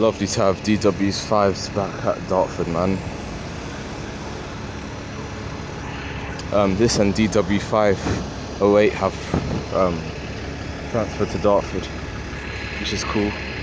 Lovely to have DW5s back at Dartford, man. This and DW510 have transferred to Dartford, which is cool.